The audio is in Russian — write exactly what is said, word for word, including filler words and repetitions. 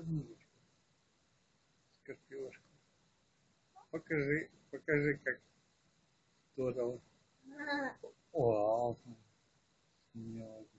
подмышку. Скорпиошку. Покажи, покажи, как здорово. Вау. Мелочь.